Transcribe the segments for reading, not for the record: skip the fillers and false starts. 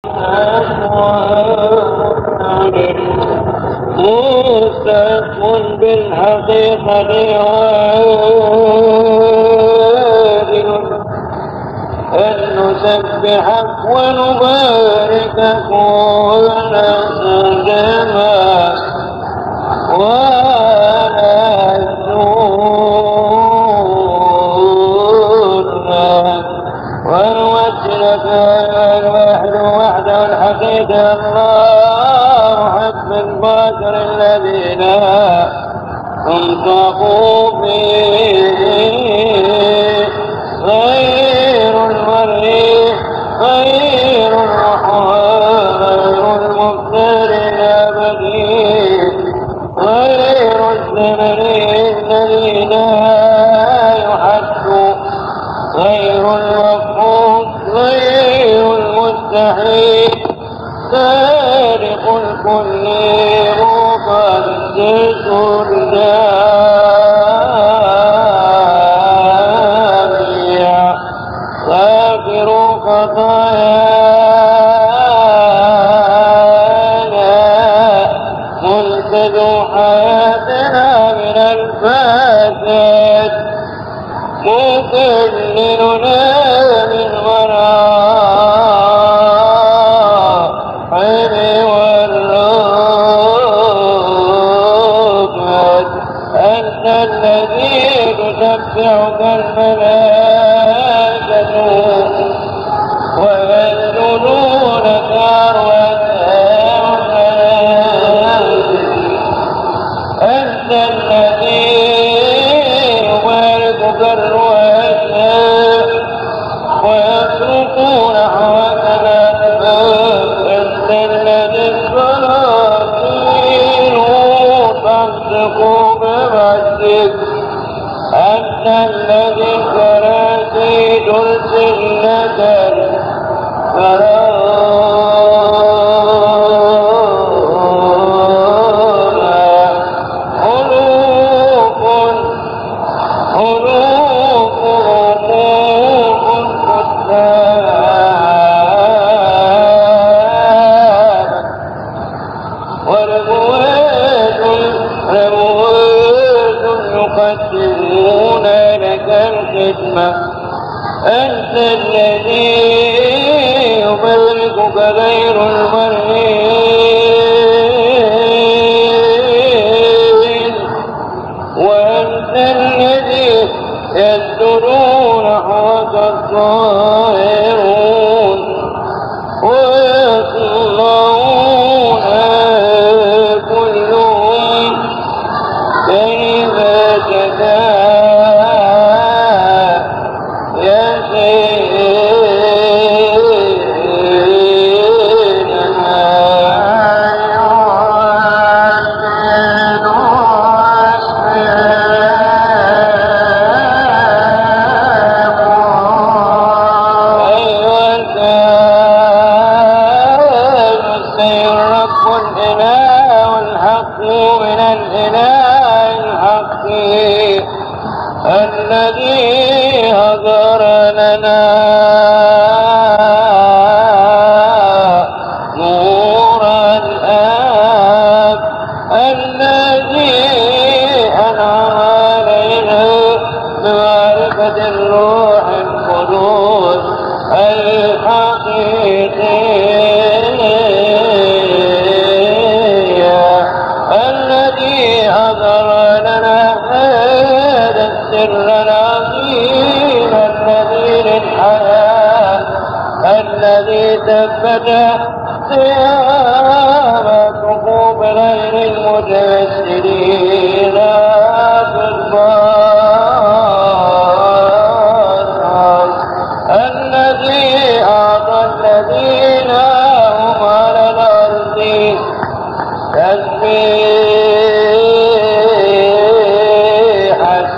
مستقم بالحقيقة عادل أن نسبحك ونباركك ونسجما ونسجنا ونوجلك الواحد وحده الحقيقة الله حب البشر الذين انطقوا فيه غير المريء غير المختار الأبدي غير الزمن الذي لا يحد غير المفقود غير المستحيل خالق الكل مقدس الجامع غافر خطايانا منقذ حياتنا من الفساد مكللنا من مراحل والرغبات أنت الذي تسبحك الملائكة ويسجدون أنت الذي يباركك الرؤساء ويتركون حوالك أنت الذي السلاطين تنطق بمجدك أنت الذي الكراسي ترسل لك يقدمون لك الخدمة أنت الذي يباركك غير المرئين وأنت الذي يسجدون حوك الطاهرون ويصلون كلهم كيف شاء يا سيدنا رب الإله والحق من الإله الحق الذي هدر لنا نور الآب الذي أنعم علينا بمعرفة الروح القدوس الحقيقي الذي أظهر لنا هذا السر العظيم الذي للحياة الذي ثبت قيامته بغير المتمثلين في الباطل الذي أعطى الذين هم على الأرض تسبيح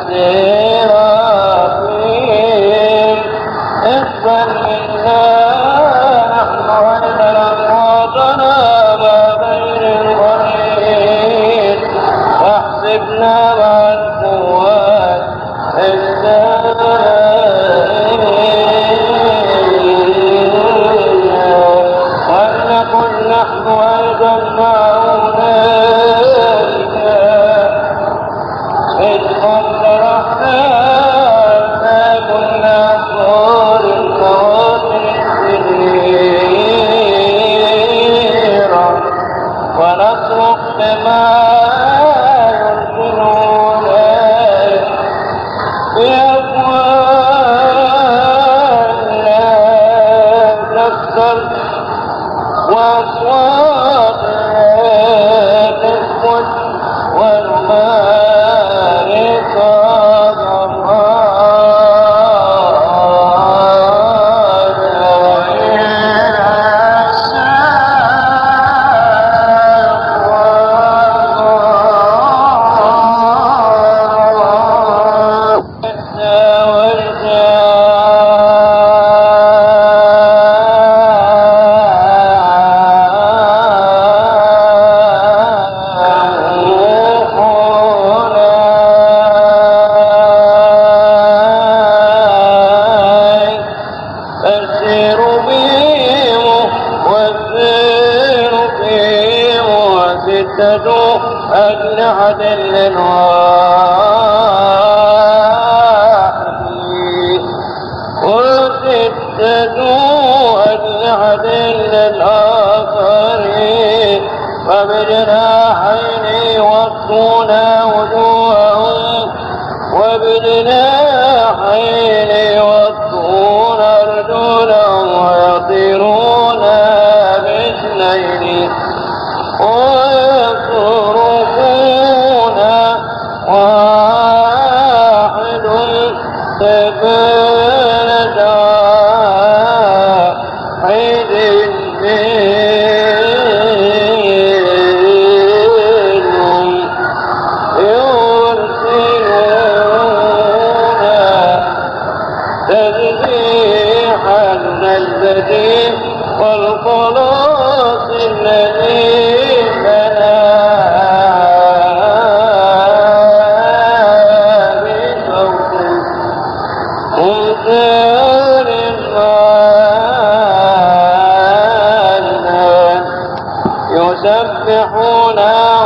السرافيم اقبل منا نحن وإن أمواتنا ما بين الغريب واحسبنا نحن أيضا مع أولئك إذ قال الرحمن ما كنا أسرار الكواكب السريرة ونترك بما يرسلون بأفواهنا تكسر وأصواتنا تثبت والماء أجنحة للواحد وستة أجنحة للآخرين وبجناحين يوفون وجوههم وبجناحين يوفون أرجلهم ويطيرون باثنين ويصرفون واحد سبيل واحد منهم يرسلون تسبيحا الذي والخلاص الذي يسبحون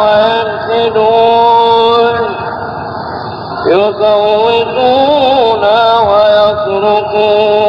وينشدون يصوتون ويصرخون